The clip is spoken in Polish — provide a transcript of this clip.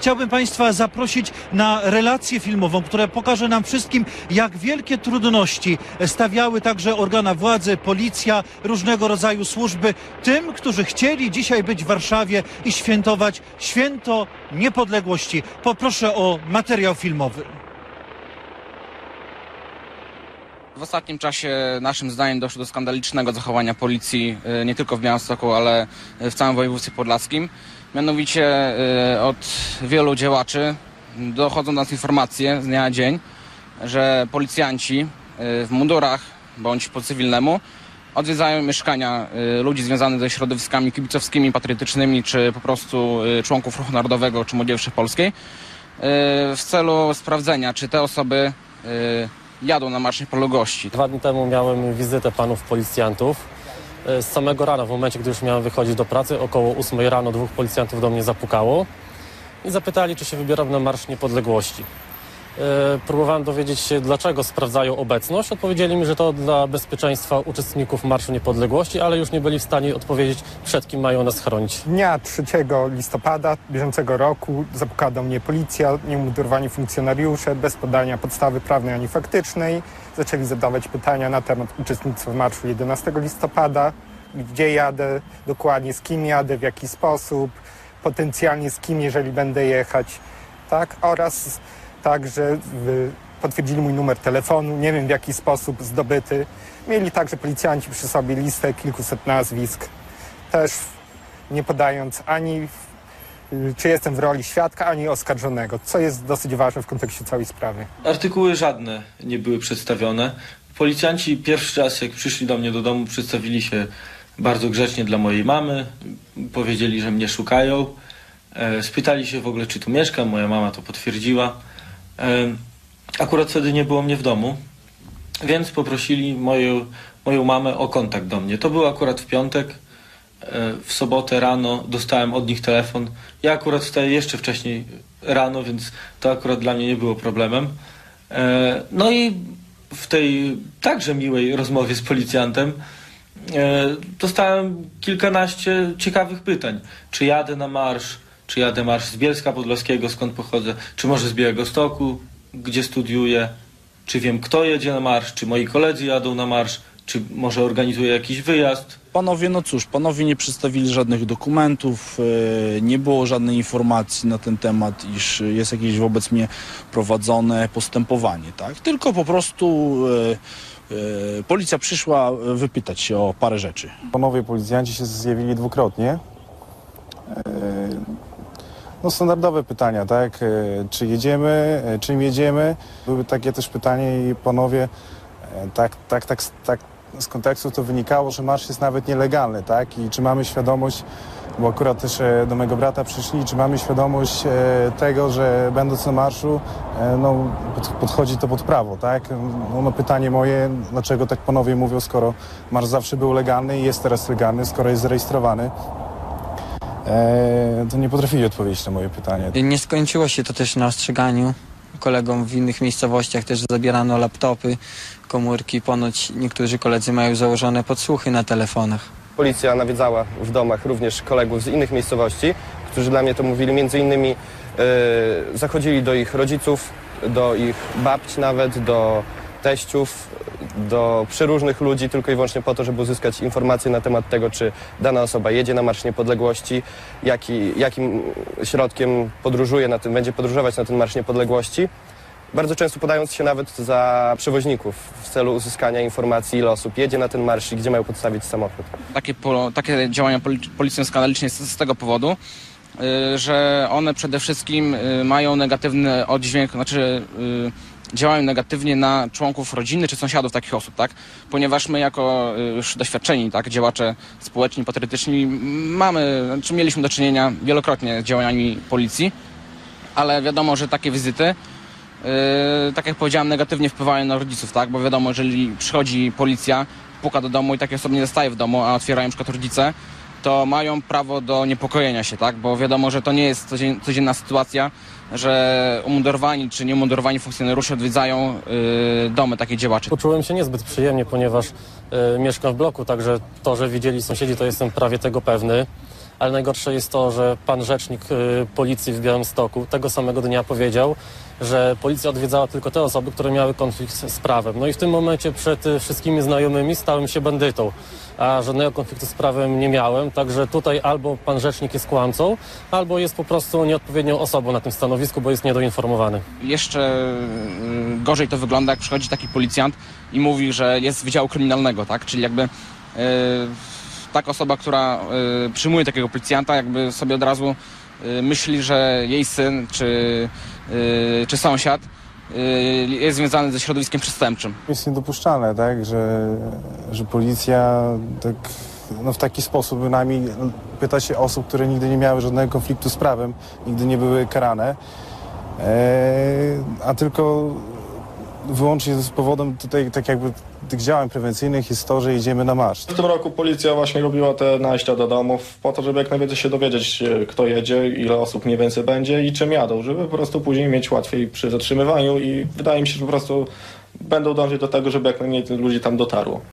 chciałbym Państwa zaprosić na relację filmową, która pokaże nam wszystkim, jak wielkie trudności stawiały także organa władzy, policja, różnego rodzaju służby tym, którzy chcieli dzisiaj być w Warszawie i świętować święto niepodległości. Poproszę o materiał filmowy. W ostatnim czasie naszym zdaniem doszło do skandalicznego zachowania policji nie tylko w Białymstoku, ale w całym województwie podlaskim. Mianowicie od wielu działaczy dochodzą do nas informacje z dnia na dzień, że policjanci w mundurach bądź po cywilnemu odwiedzają mieszkania ludzi związanych ze środowiskami kibicowskimi, patriotycznymi, czy po prostu członków Ruchu Narodowego czy Młodzieży Polskiej w celu sprawdzenia, czy te osoby jadą na Marsz Niepodległości. 2 dni temu miałem wizytę panów policjantów. Z samego rana, w momencie, gdy już miałem wychodzić do pracy, około 8 rano 2 policjantów do mnie zapukało i zapytali, czy się wybieram na Marsz Niepodległości. Próbowałem dowiedzieć się, dlaczego sprawdzają obecność. Odpowiedzieli mi, że to dla bezpieczeństwa uczestników Marszu Niepodległości, ale już nie byli w stanie odpowiedzieć, przed kim mają nas chronić. Dnia 3 listopada bieżącego roku zapukała do mnie policja, nieumundurowani funkcjonariusze, bez podania podstawy prawnej ani faktycznej. Zaczęli zadawać pytania na temat uczestnictwa w marszu 11 listopada, gdzie jadę, dokładnie z kim jadę, w jaki sposób, potencjalnie z kim, jeżeli będę jechać, tak, oraz także potwierdzili mój numer telefonu, nie wiem w jaki sposób zdobyty. Mieli także policjanci przy sobie listę kilkuset nazwisk, też nie podając ani czy jestem w roli świadka, ani oskarżonego, co jest dosyć ważne w kontekście całej sprawy. Artykuły żadne nie były przedstawione. Policjanci pierwszy raz, jak przyszli do mnie do domu, przedstawili się bardzo grzecznie dla mojej mamy. Powiedzieli, że mnie szukają. Spytali się w ogóle, czy tu mieszkam. Moja mama to potwierdziła. Akurat wtedy nie było mnie w domu, więc poprosili moją mamę o kontakt do mnie. To był akurat w piątek. W sobotę rano dostałem od nich telefon. Ja akurat wstaję jeszcze wcześniej rano, więc to akurat dla mnie nie było problemem. No i w tej także miłej rozmowie z policjantem dostałem kilkanaście ciekawych pytań. Czy jadę na marsz, czy jadę marsz z Bielska Podlaskiego, skąd pochodzę, czy może z Białegostoku, gdzie studiuję, czy wiem kto jedzie na marsz, czy moi koledzy jadą na marsz, czy może organizuję jakiś wyjazd. Panowie, no cóż, panowie nie przedstawili żadnych dokumentów, nie było żadnej informacji na ten temat, iż jest jakieś wobec mnie prowadzone postępowanie, tak? Tylko po prostu policja przyszła wypytać się o parę rzeczy. Panowie policjanci się zjawili dwukrotnie. No standardowe pytania, tak? Czy jedziemy, czym jedziemy? Były takie też pytania i panowie tak z kontekstu to wynikało, że marsz jest nawet nielegalny, tak? I czy mamy świadomość, bo akurat też do mego brata przyszli, czy mamy świadomość tego, że będąc na marszu, no podchodzi to pod prawo, tak? No pytanie moje, dlaczego tak panowie mówią, skoro marsz zawsze był legalny i jest teraz legalny, skoro jest zarejestrowany? To nie potrafili odpowiedzieć na moje pytanie. Nie skończyło się to też na ostrzeganiu. Kolegom w innych miejscowościach też zabierano laptopy, komórki. Ponoć niektórzy koledzy mają założone podsłuchy na telefonach. Policja nawiedzała w domach również kolegów z innych miejscowości, którzy dla mnie to mówili. Między innymi zachodzili do ich rodziców, do ich babci nawet, do teściów, do przeróżnych ludzi tylko i wyłącznie po to, żeby uzyskać informacje na temat tego, czy dana osoba jedzie na Marsz Niepodległości, jakim środkiem podróżuje będzie podróżować na ten Marsz Niepodległości. Bardzo często podając się nawet za przewoźników w celu uzyskania informacji, ile osób jedzie na ten marsz i gdzie mają podstawić samochód. Takie działania policji są skandaliczne z tego powodu, że one przede wszystkim mają negatywny oddźwięk, działają negatywnie na członków rodziny czy sąsiadów takich osób, tak? Ponieważ my jako już doświadczeni, tak, działacze społeczni, patriotyczni mieliśmy do czynienia wielokrotnie z działaniami policji, ale wiadomo, że takie wizyty, tak jak powiedziałem, negatywnie wpływają na rodziców, tak? Bo wiadomo, jeżeli przychodzi policja, puka do domu i takie osoby nie zostaje w domu, a otwierają na przykład rodzice, to mają prawo do niepokojenia się, tak? Bo wiadomo, że to nie jest codzienna sytuacja, że umundurowani czy nieumundurowani funkcjonariusze odwiedzają domy takich działaczy. Poczułem się niezbyt przyjemnie, ponieważ mieszkam w bloku, także to, że widzieli sąsiedzi, to jestem prawie tego pewny. ale najgorsze jest to, że pan rzecznik policji w Białymstoku tego samego dnia powiedział, że policja odwiedzała tylko te osoby, które miały konflikt z prawem. No i w tym momencie przed wszystkimi znajomymi stałem się bandytą, a żadnego konfliktu z prawem nie miałem, także tutaj albo pan rzecznik jest kłamcą, albo jest po prostu nieodpowiednią osobą na tym stanowisku, bo jest niedoinformowany. Jeszcze gorzej to wygląda, jak przychodzi taki policjant i mówi, że jest z Wydziału Kryminalnego, tak? Czyli jakby taka osoba, która przyjmuje takiego policjanta, jakby sobie od razu myśli, że jej syn czy sąsiad jest związany ze środowiskiem przestępczym. Jest niedopuszczalne, tak, że policja tak, w taki sposób bynajmniej pyta się osób, które nigdy nie miały żadnego konfliktu z prawem, nigdy nie były karane, a tylko wyłącznie z powodem tutaj tak jakby tych działań prewencyjnych jest to, że jedziemy na marsz. W tym roku policja właśnie robiła te najścia do domów po to, żeby jak najwięcej się dowiedzieć, kto jedzie, ile osób mniej więcej będzie i czym jadą, żeby po prostu później mieć łatwiej przy zatrzymywaniu i wydaje mi się, że po prostu będą dążyć do tego, żeby jak najmniej ludzi tam dotarło.